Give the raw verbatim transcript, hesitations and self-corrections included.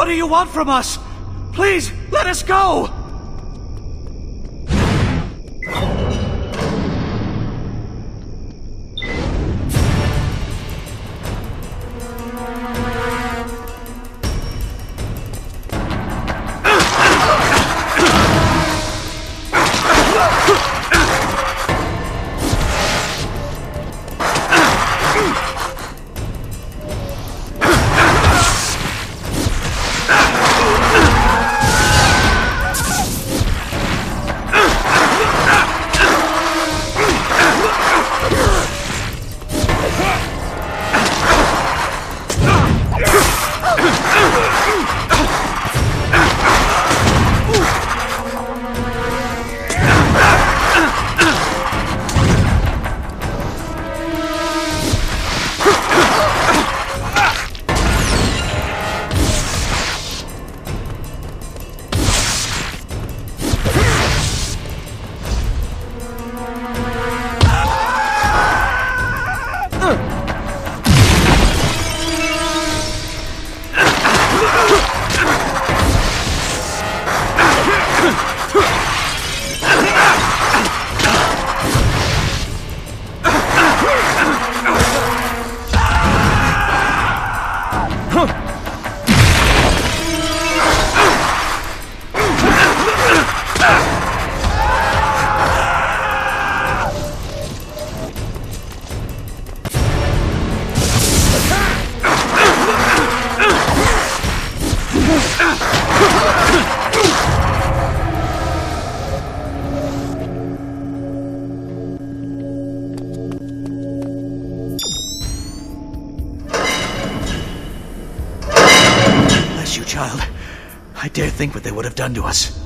What do you want from us? Please, let us go! Bless you, child. I dare think what they would have done to us.